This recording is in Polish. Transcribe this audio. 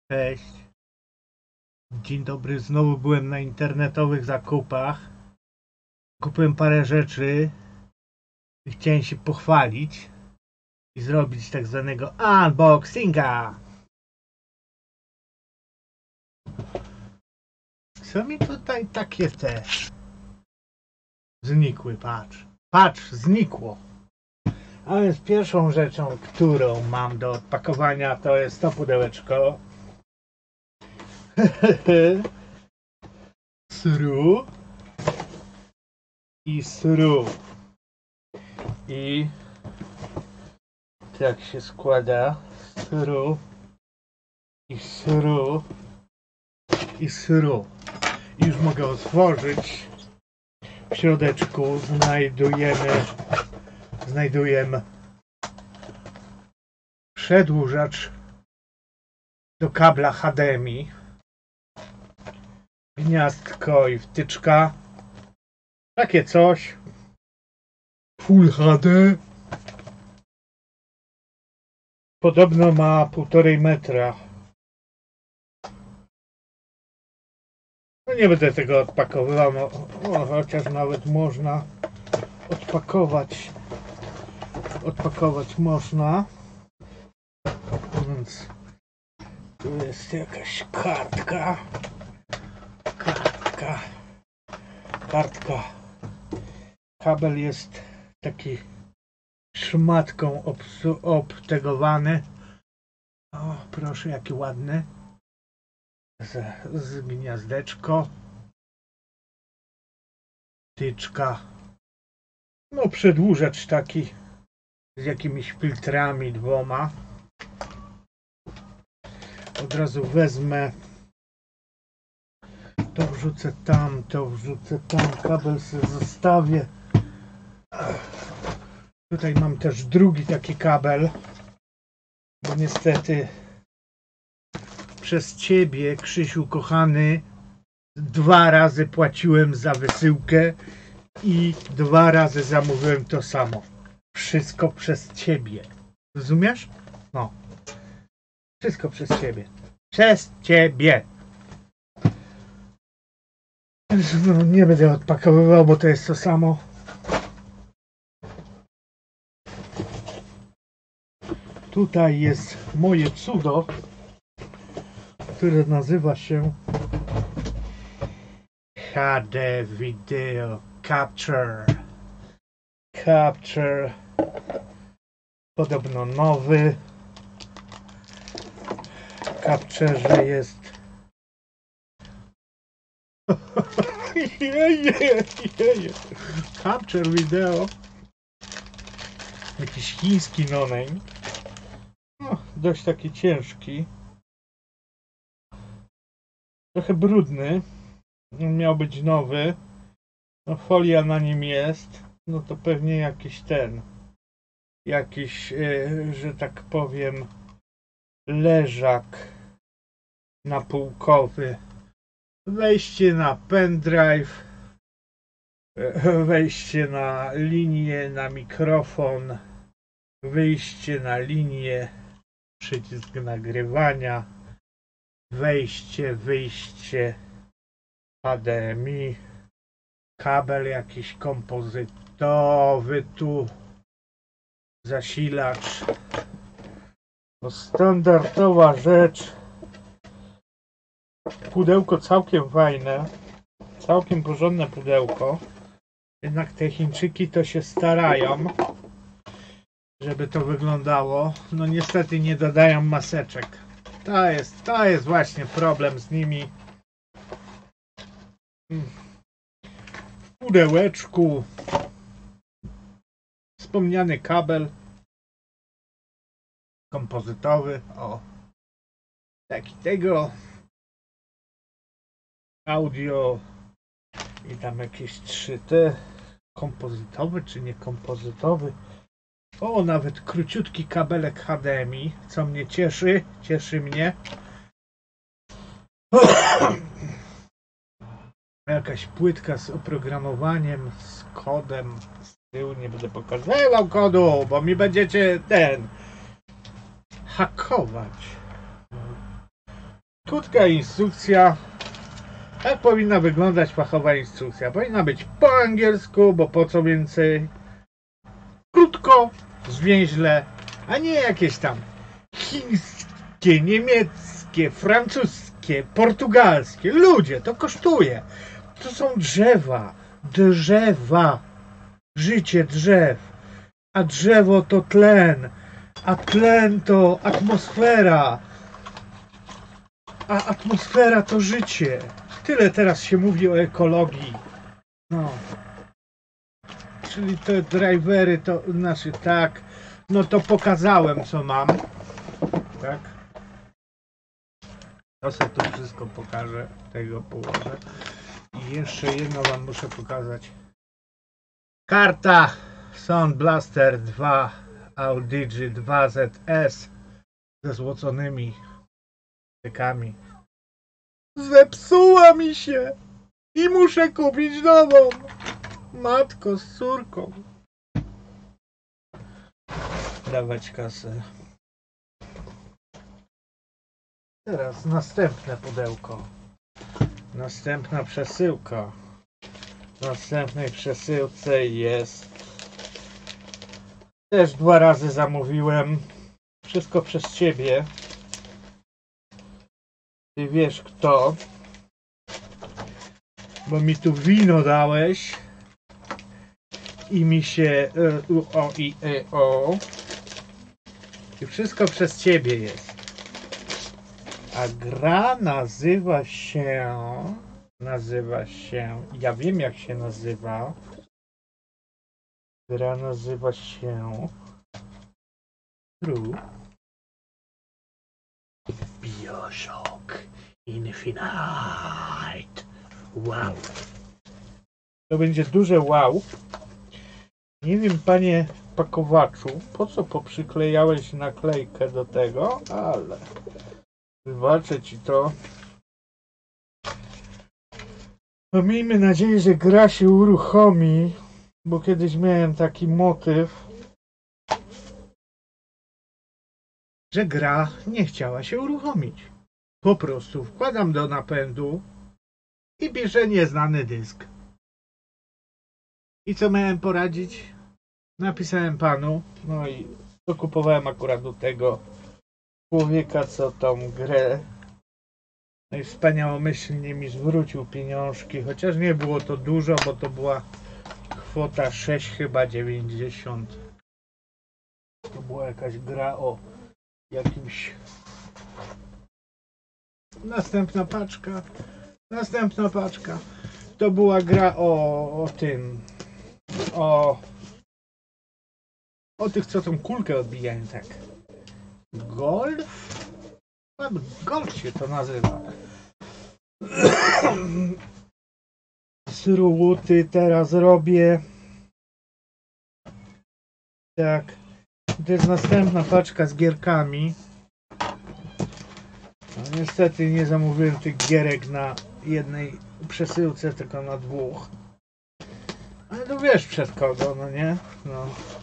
Cześć. Dzień dobry. Znowu byłem na internetowych zakupach. Kupiłem parę rzeczy. Chciałem się pochwalić i zrobić tak zwanego unboxinga. Co mi tutaj takie znikły, patrz, znikło. A więc pierwszą rzeczą, którą mam do odpakowania, to jest to pudełeczko. Sru i sru. I tak się składa sru i sru i sru. I już mogę otworzyć. W środeczku znajdujemy przedłużacz do kabla HDMI, gniazdko i wtyczka, takie coś, Full HD, podobno ma 1,5 metra. No nie będę tego odpakowywał, chociaż nawet można odpakować można. Więc tu jest jakaś kartka. Kabel jest taki szmatką obtegowany. O, proszę, jaki ładny. Z gniazdeczko. Wtyczka. No, przedłużacz taki z jakimiś filtrami 2. Od razu wezmę. To wrzucę tam, kabel sobie zostawię. Tutaj mam też drugi taki kabel, bo niestety przez ciebie, Krzysiu kochany, 2 razy płaciłem za wysyłkę i 2 razy zamówiłem to samo. Wszystko przez ciebie. Rozumiesz? No. Wszystko przez ciebie. Przez ciebie. No, nie będę odpakowywał, bo to jest to samo. Tutaj jest moje cudo, które nazywa się HD Video Capture. Podobno nowy. W Capturze jest Capture Video. Jakiś chiński no-name. No, dość taki ciężki. Trochę brudny. Miał być nowy. No, folia na nim jest. No to pewnie jakiś, że tak powiem, leżak napółkowy. Wejście na pendrive. Wejście na linię, na mikrofon. Wyjście na linię. Przycisk nagrywania. Wejście, wyjście. HDMI. Kabel jakiś kompozytowy tu. Zasilacz. To standardowa rzecz. Pudełko całkiem fajne. Całkiem porządne pudełko. Jednak te Chińczyki to się starają, żeby to wyglądało. No niestety nie dodają maseczek. To jest właśnie problem z nimi. W pudełeczku wspomniany kabel kompozytowy. O, taki tego. Audio i tam jakieś 3T. Kompozytowy czy nie kompozytowy. O, nawet króciutki kabelek HDMI, co mnie cieszy mnie. Jakaś płytka z oprogramowaniem, z kodem z tyłu. Nie będę pokazywał kodu, bo mi będziecie hakować. Krótka instrukcja. Jak powinna wyglądać fachowa instrukcja? Powinna być po angielsku, bo po co więcej? Krótko, zwięźle, a nie jakieś tam chińskie, niemieckie, francuskie, portugalskie. Ludzie, to kosztuje. To są drzewa. Życie drzew. A drzewo to tlen. A tlen to atmosfera. A atmosfera to życie. Tyle teraz się mówi o ekologii. No. Czyli te drivery to znaczy tak. No to pokazałem co mam. Tak. To sobie tu wszystko pokażę. Tego położę. I jeszcze jedno wam muszę pokazać. Karta Sound Blaster 2 Audigi 2ZS ze złoconymi stykami. Zepsuła mi się i muszę kupić nową. Matko z córką. Dawać kasę. Teraz następne pudełko. Następna przesyłka. W następnej przesyłce jest. Też 2 razy zamówiłem. Wszystko przez ciebie. Ty wiesz kto. Bo mi tu wino dałeś. I mi się i wszystko przez ciebie jest. A gra nazywa się ja wiem jak się nazywa. Gra nazywa się BioShock Infinite. Wow. To będzie duże wow. Nie wiem, panie pakowaczu, po co poprzyklejałeś naklejkę do tego, ale wybaczę ci to. No miejmy nadzieję, że gra się uruchomi, bo kiedyś miałem taki motyw, że gra nie chciała się uruchomić. Po prostu wkładam do napędu i pisze nieznany dysk. I co miałem poradzić? Napisałem panu, no i dokupowałem akurat do tego człowieka, co tą grę. No i wspaniałomyślnie mi zwrócił pieniążki, chociaż nie było to dużo, bo to była kwota 6 chyba 90. To była jakaś gra o jakimś. Następna paczka. To była gra o tym. O tych, co tą kulkę odbijają, tak. Golf? Golf się to nazywa. Sruty teraz robię. Tak. To jest następna paczka z gierkami. No, niestety nie zamówiłem tych gierek na jednej przesyłce, tylko na 2. Ale to wiesz przed kogo, no nie? No.